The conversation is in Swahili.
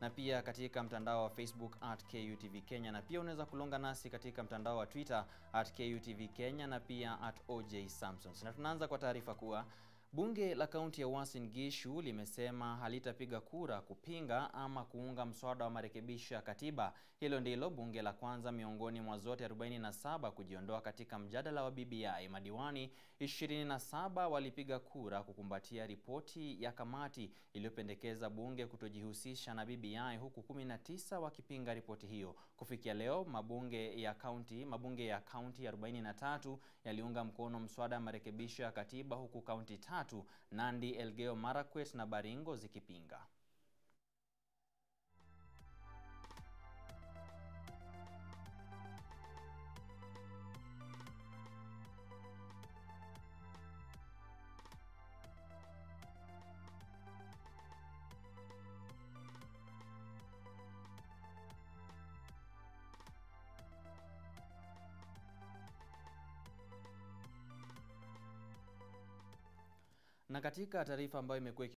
na pia katika mtandao wa Facebook @KUTV Kenya, na pia unaweza kulonga nasi katika mtandao wa Twitter @KUTV Kenya na pia @OJ Samson. Na tunaanza kwa taarifa kuwa bunge la kaunti ya Uasin Gishu limesema halitapiga kura kupinga ama kuunga mswada wa marekebisho ya katiba. Hilo ndilo bunge la kwanza miongoni mwa zote 47 kujiondoa katika mjadala wa BBI. Madiwani 27 walipiga kura kukumbatia ripoti ya kamati iliyopendekeza bunge kutojihusisha na BBI, huku 19 wakipinga ripoti hiyo. Kufikia leo mabunge ya kaunti 43 yaliunga mkono mswada wa marekebisho ya katiba, huku kaunti 3 Nandi, Elgeyo Marakwet na Baringo zikipinga. Na katika taarifa ambayo imekuwa